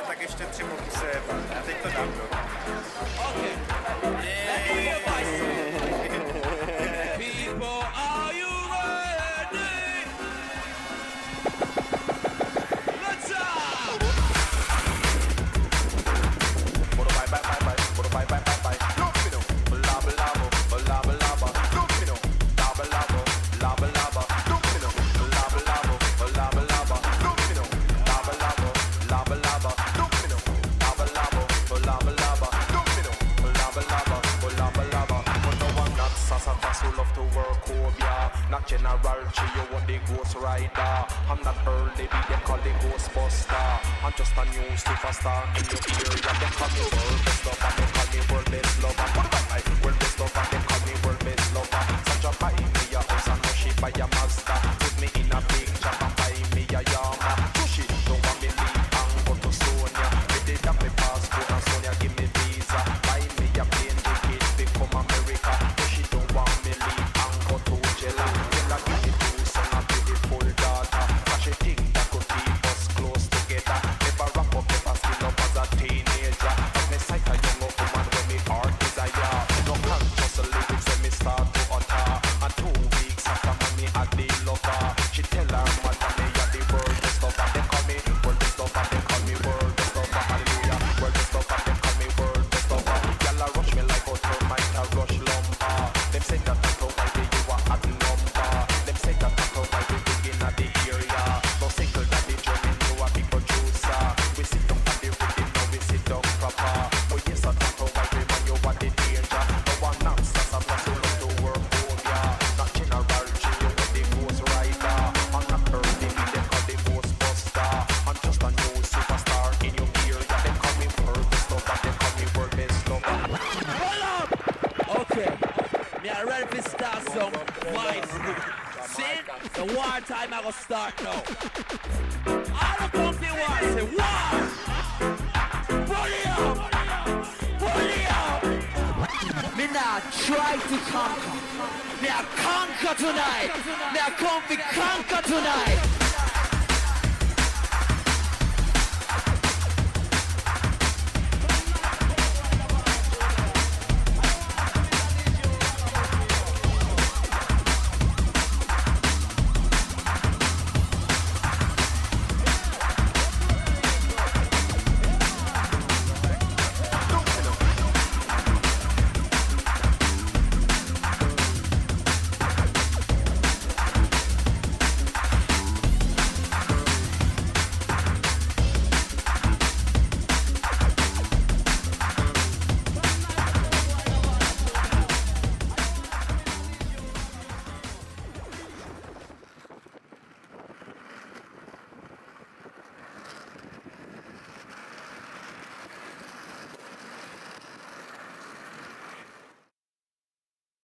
tak ještě 3 moky se jebat. Já teď to dám, bro. Okay. People, are you ready? Let's go! General, you want the ghost rider. I'm not early, they call the Ghostbuster. I'm just a new superstar in your area. They call me world best lover, they call me world best lover. What about my world best lover? They call me world best lover. Sandra buy me a house and no she buy a Mazda. Put me in a big job and buy me a Yama. She don't want me leave and go to Sonia. They did have me passport and Sonia give me visa. Buy me a plane ticket, become America. She don't want me leave and go to Jella. Time I go start now. All the company war say war. Pull it up. Pull it up. Me not try to conquer. Me I conquer tonight. Me I come to conquer tonight.